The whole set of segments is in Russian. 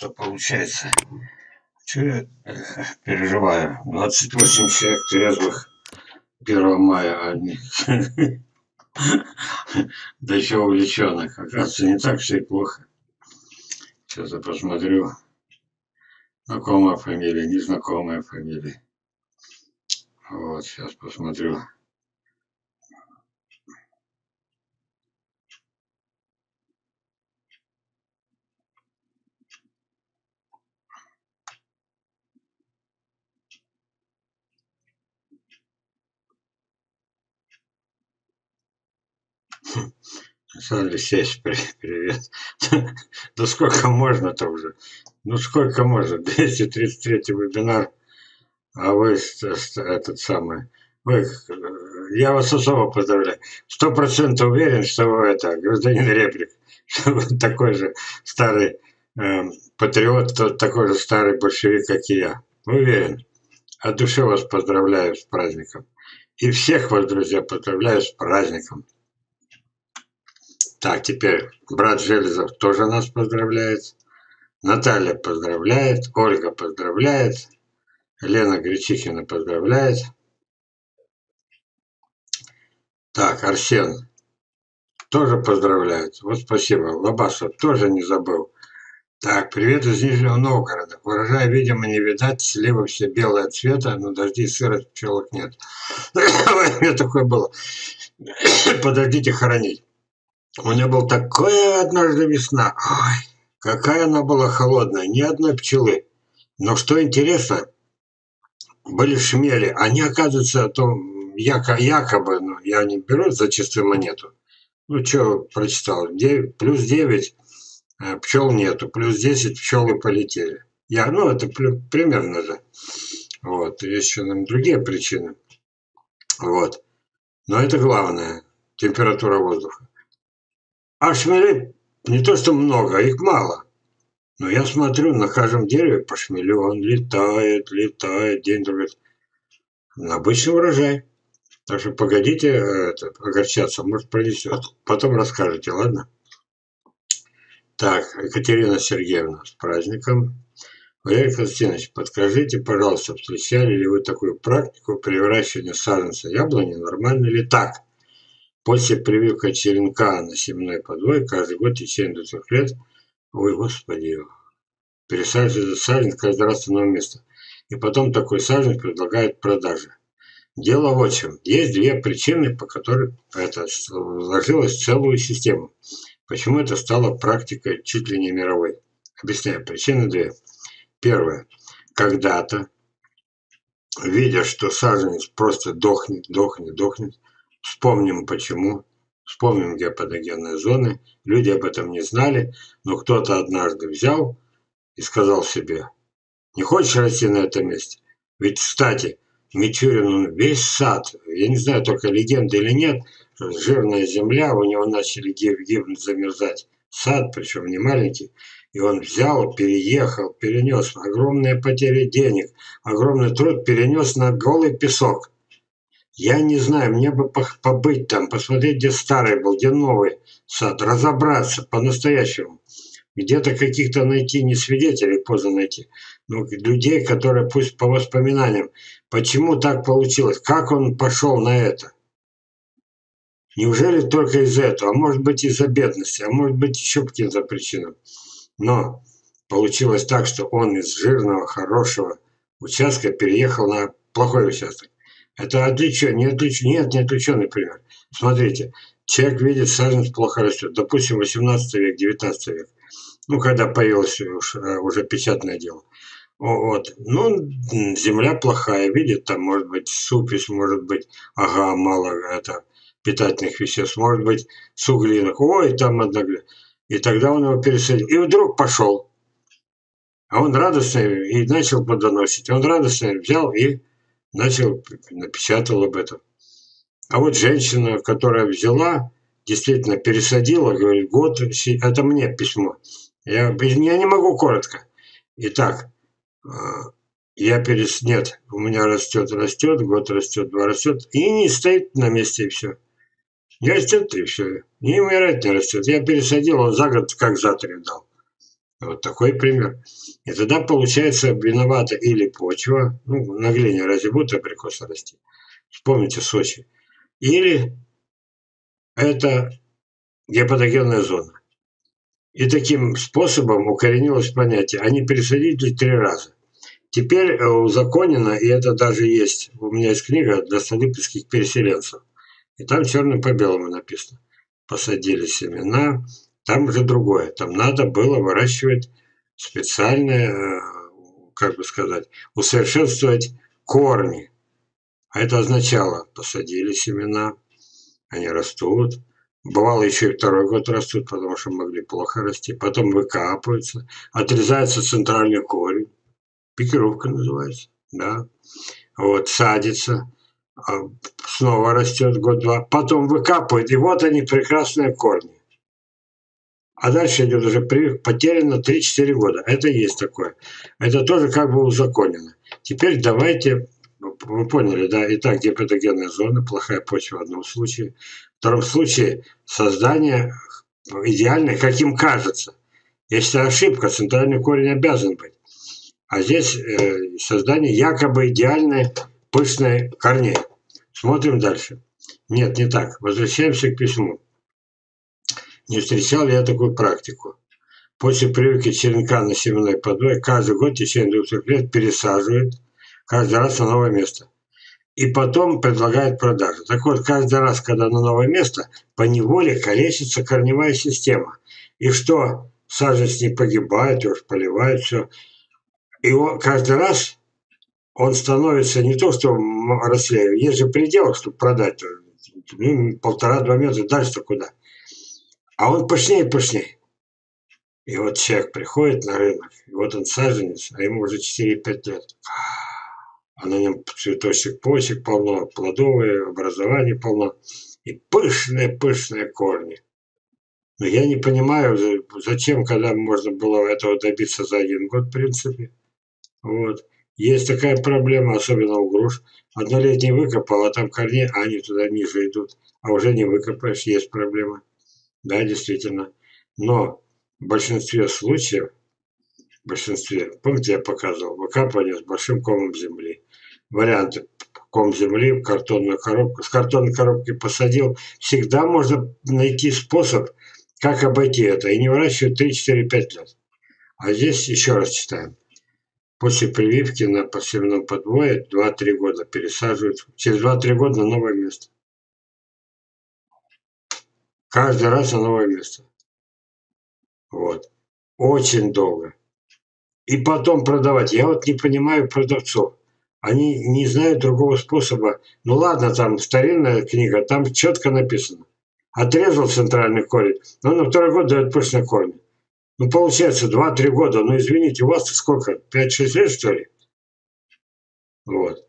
что получается. Че я переживаю? 28 человек трезвых 1 мая, а одних да еще увлеченных. Оказывается, не так все и плохо. Сейчас я посмотрю. Знакомая фамилия, незнакомая фамилия. Вот, сейчас посмотрю. Александр Сеч, привет. Да сколько можно-то уже? Ну сколько можно? 233 вебинар, а вы этот самый. Вы, я вас особо поздравляю. 100% уверен, что вы это, гражданин Реплик, что вы такой же старый патриот, такой же старый большевик, как и я. Уверен. От души вас поздравляю с праздником. И всех вас, друзья, поздравляю с праздником. Так, теперь брат Железов тоже нас поздравляет. Наталья поздравляет. Ольга поздравляет. Лена Гречихина поздравляет. Так, Арсен тоже поздравляет. Вот спасибо. Лобасов тоже не забыл. Так, привет из Нижнего Новгорода. Урожай, видимо, не видать. Сливы все белого цвета, но дожди и сырость, пчелок нет. У меня такое было. Подождите хоронить. У меня была такая однажды весна. Ой, какая она была холодная. Ни одной пчелы. Но что интересно, были шмели. Они, оказывается, то якобы, ну, я не беру за чистую монету. Ну, что прочитал? 9, плюс 9 пчел нету, плюс 10 пчелы полетели. Ну, это примерно же. Вот. Есть еще нам другие причины. Вот. Но это главное. Температура воздуха. А шмелей не то что много, их мало. Но я смотрю, на каждом дереве по шмелю он летает, день-другой. Обычный урожай. Так что погодите огорчаться, может пронесет. Потом расскажете, ладно? Так, Екатерина Сергеевна, с праздником. Валерий Константинович, подскажите, пожалуйста, встречали ли вы такую практику при выращивании саженца яблони? Нормально ли так? После прививки черенка на семенной подвой каждый год в течение 2 лет, ой, господи, пересаживается саженец каждый раз в новое место. И потом такой саженец предлагают продаже. Дело вот в чем. Есть две причины, по которым это сложилась целую систему. Почему это стало практикой чуть ли не мировой? Объясняю. Причины две. Первое. Когда-то, видя, что саженец просто дохнет, вспомним почему, вспомним геопатогенные зоны, люди об этом не знали, но кто-то однажды взял и сказал себе, не хочешь расти на этом месте? Ведь, кстати, Мичурин, весь сад, я не знаю, только легенда или нет, жирная земля, у него начали гибнуть, замерзать. Сад, причем не маленький, и он взял, переехал, перенес огромные потери денег, огромный труд перенес на голый песок. Я не знаю, мне бы побыть там, посмотреть, где старый был, где новый сад, разобраться по-настоящему. Где-то каких-то найти не свидетелей, поздно найти, но людей, которые пусть по воспоминаниям, почему так получилось, как он пошел на это. Неужели только из-за этого, а может быть из-за бедности, а может быть еще по каким-то причинам. Но получилось так, что он из жирного, хорошего участка переехал на плохой участок. Это не отвлеченный пример. Смотрите, человек видит, саженец плохо растет. Допустим, 18 век, 19 век. Ну, когда появилось уже печатное дело. Вот. Ну, земля плохая, видит, там может быть супесь, может быть, мало питательных веществ, может быть, суглинок. Ой, там и тогда он его пересадил. И вдруг пошел. А он радостный и начал плодоносить. Он радостный взял и напечатал об этом. А вот женщина, которая взяла, действительно пересадила, говорит, год, это мне письмо. Я не могу коротко. Итак, нет, у меня растет, год растет, 2 растет, и не стоит на месте, и все. Не растет, и все. Не умирать не растет. Я пересадил, он за год как за 3 дал. Вот такой пример. И тогда получается виновата или почва, ну, на глине разве будут абрикосы расти? Вспомните Сочи. Или это гепатогенная зона. И таким способом укоренилось понятие, а не пересадить ли 3 раза. Теперь узаконено, и это даже есть, у меня есть книга для столыпинских переселенцев. И там черным по белому написано. Посадили семена, там уже другое. Там надо было выращивать специальные, как бы сказать, усовершенствовать корни. А это означало, посадили семена, они растут. Бывало еще и второй год растут, потому что могли плохо расти. Потом выкапываются, отрезается центральный корень. Пикировка называется, да. Вот, садится, снова растет год-два, потом выкапывает, и вот они, прекрасные корни. А дальше идет уже потеряно 3-4 года. Это есть такое. Это тоже как бы узаконено. Теперь давайте, вы поняли, да, итак, гепатогенная зона, плохая почва в одном случае. В втором случае создание идеальное, каким кажется. Если ошибка, центральный корень обязан быть. А здесь создание якобы идеальной пышной корней. Смотрим дальше. Нет, не так. Возвращаемся к письму. Не встречал ли я такую практику? После прививки черенка на семенной подвое каждый год в течение 2-3 лет пересаживает каждый раз на новое место. И потом предлагает продажу. Так вот, каждый раз, когда на новое место, поневоле калечится корневая система. И что? Саженец не погибает, его поливают, все. И он, каждый раз он становится не то, что рослее, есть же предел, чтобы продать, ну, 1,5-2 метра, дальше-то куда. А он пышнее и пышнее. И вот человек приходит на рынок, и вот он саженец, а ему уже 4-5 лет. А на нем цветочек, почек полно, плодовые, образование полно. И пышные корни. Но я не понимаю, зачем, когда можно было этого добиться за 1 год, в принципе. Вот. Есть такая проблема, особенно у груш. Однолетний выкопал, а там корни, а они туда ниже идут. А уже не выкопаешь, есть проблема. Да, действительно. Но в большинстве случаев, помните, я показывал, выкапывание с большим комом земли. Варианты: ком земли в картонную коробку. С картонной коробки посадил. Всегда можно найти способ, как обойти это. И не выращивать 3-4-5 лет. А здесь еще раз читаем. После прививки на посевном подвое 2-3 года пересаживают. Через 2-3 года на новое место. Каждый раз на новое место. Вот. Очень долго. И потом продавать. Я вот не понимаю продавцов. Они не знают другого способа. Ну ладно, там старинная книга, там четко написано. Отрезал центральный корень, но на 2-й год дает пышный корень. Ну получается 2-3 года. Ну извините, у вас сколько? 5-6 лет, что ли? Вот.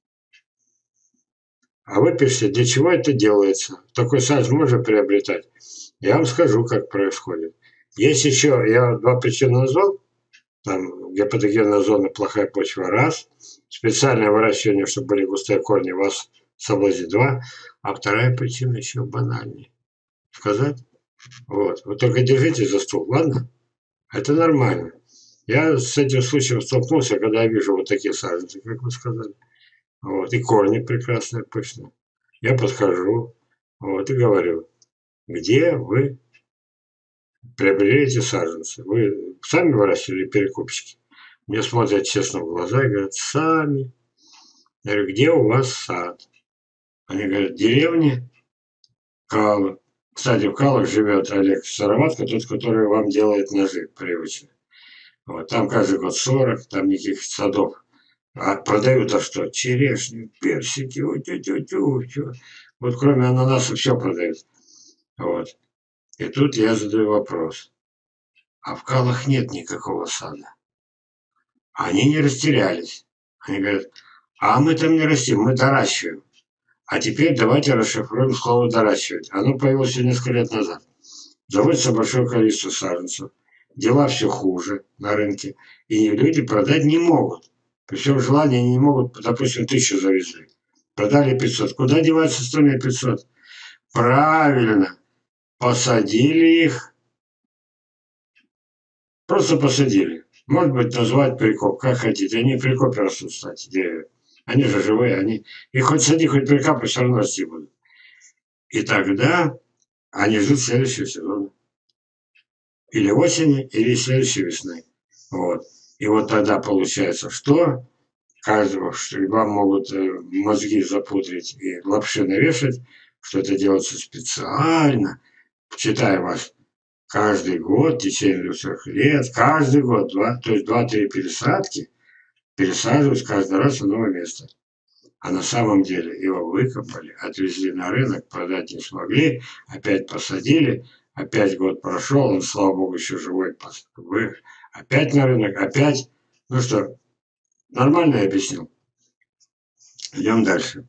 А вы пишете, для чего это делается? Такой сайт можно приобретать? Я вам скажу, как происходит. Есть еще, я 2 причины назвал. Там гепатогенная зона, плохая почва, раз. Специальное выращивание, чтобы были густые корни, вас соблазнит, 2. А вторая причина еще банальнее. Сказать? Вот. Вы только держите за стул, ладно? Это нормально. Я с этим случаем столкнулся, когда я вижу вот такие саженцы, как вы сказали. Вот. И корни прекрасные, пышные. Я подхожу, вот, и говорю, где вы приобрели эти саженцы? Вы сами выращивали перекупщики? Мне смотрят честно в глаза и говорят, сами. Я говорю, где у вас сад? Они говорят, в деревне Калов. Кстати, в Калах живет Олег Сыроватко, тот, который вам делает ножи привычно. Вот, там каждый год 40, там никаких садов. А продают-то что? Черешню, персики, все. Вот кроме ананаса все продают. Вот. И тут я задаю вопрос. А в Калах нет никакого сада. Они не растерялись. Они говорят, а мы там не растим, мы доращиваем. А теперь давайте расшифруем слово «доращивать». Оно появилось еще несколько лет назад. Заводится большое количество саженцев. Дела все хуже на рынке. И люди продать не могут. Причем желание они не могут, допустим, 1000 завезли. Продали 500. Куда деваются остальные 500? Правильно. Посадили их Просто посадили. Может быть, назвать прикоп, как хотите. Они в прикопе растут, кстати, деревья. Они же живые, они... И хоть сади, хоть прикапы, все равно расти будут. И тогда они ждут следующего сезона. Или осени, или следующей весны. Вот. И вот тогда получается, что каждого, что вам могут мозги запудрить и лапши навешать, что это делается специально, читая вас каждый год, в течение 2 лет, каждый год, то есть 2-3 пересадки, пересаживать каждый раз в новое место. А на самом деле его выкопали, отвезли на рынок, продать не смогли, опять посадили, опять год прошел, он, слава богу, еще живой, опять на рынок, опять. Ну что, нормально я объяснил? Идем дальше.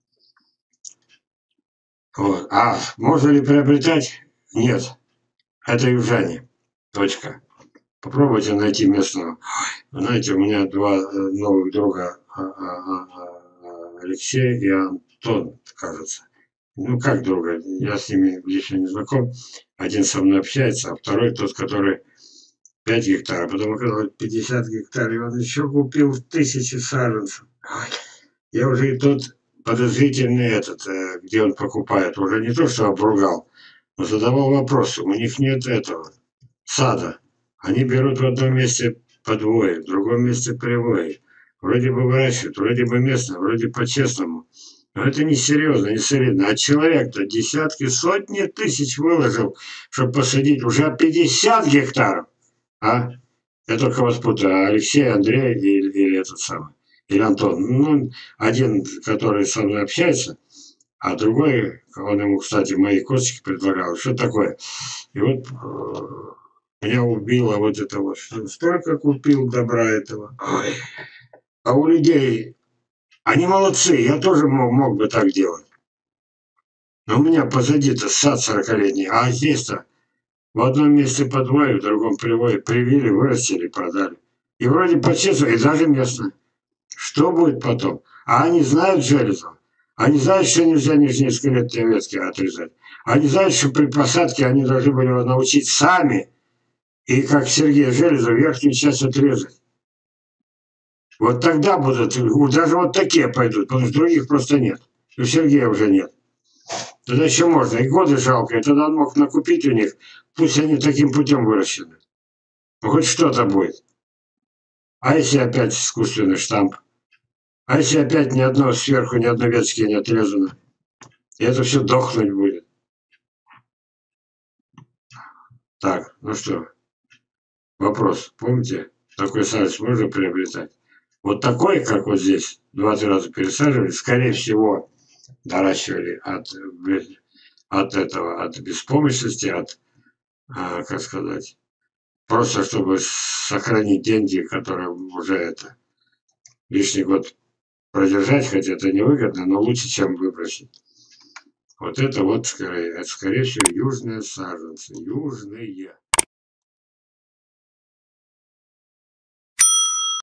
Вот. А можно ли приобретать? Нет. Это южане. Точка. Попробуйте найти местного. Знаете, у меня два новых друга, Алексей и Антон, кажется. Ну, как друга, я с ними лично не знаком. Один со мной общается, а второй тот, который 5 гектаров. Потом оказалось 50 гектаров, и он еще купил 1000 саженцев. Я уже и тот подозрительный этот, где он покупает, уже не то, что обругал, но задавал вопросы. У них нет этого сада. Они берут в одном месте по двое, в другом месте привое. Вроде бы выращивают, вроде бы местно, вроде по-честному. Но это не серьезно, не солидно. А человек-то десятки, сотни тысяч выложил, чтобы посадить уже 50 гектаров. А? Я только вас путаю. Алексей, Андрей или этот самый. Или Антон. Ну, один, который со мной общается, а другой, он ему, кстати, мои косточки предлагал. Что такое? И вот меня убило вот это вот. Столько купил добра этого. Ой. А у людей, они молодцы, я тоже мог бы так делать. Но у меня позади-то сад 40-летний, а здесь-то в одном месте по двое, в другом привили, вырастили, продали. И вроде по-честному, и даже местно. Что будет потом? А они знают Железов? Они знают, что нельзя нижние скелетные ветки отрезать? Они знают, что при посадке они должны были его научить сами, и как Сергей Железов, верхнюю часть отрезать. Вот тогда будут, даже вот такие пойдут, потому что других просто нет. У Сергея уже нет. Тогда еще можно, и годы жалко, и тогда он мог накупить у них, пусть они таким путем выращены. Ну, хоть что-то будет. А если опять искусственный штамп? А если опять ни одно сверху, ни одной веточки не отрезано? И это все дохнуть будет. Так, ну что, вопрос. Помните, такой саженец можно приобретать? Вот такой, как вот здесь, 2-3 раза пересаживали, скорее всего, доращивали от этого, от беспомощности, от, как сказать, просто чтобы сохранить деньги, которые уже это лишний год продержать, хотя это невыгодно, но лучше, чем выбросить. Вот это вот, скорее всего, южные саженцы, южные.